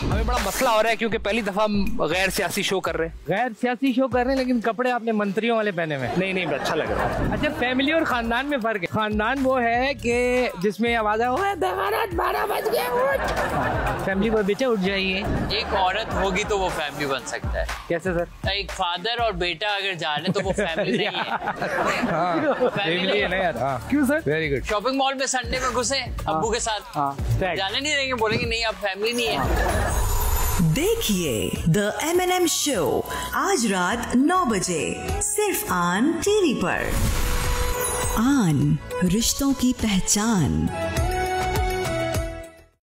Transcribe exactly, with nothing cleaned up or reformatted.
हमें बड़ा मसला हो रहा है क्योंकि पहली दफा हम गैर सियासी शो कर रहे हैं। गैर सियासी शो कर रहे हैं लेकिन कपड़े आपने मंत्रियों वाले पहने हुए। नहीं नहीं अच्छा लग रहा है। अच्छा, फैमिली और खानदान में फर्क है। खानदान वो है कि जिसमें आवाज है बारह बज गए, फैमिली को पीछे उठ जाइए। एक औरत होगी तो वो फैमिली बन सकता है। कैसे सर? एक फादर और बेटा अगर जा रहे हैं तो वो फैमिली नहीं है। फैमिली है ना यार। क्यों sir? Very good. Shopping mall में संडे में घुसे अब्बू के साथ, जाने नहीं देंगे, बोलेंगे नहीं आप फैमिली नहीं है। देखिए the M and M show आज रात नौ बजे सिर्फ आन टीवी पर। आन, रिश्तों की पहचान।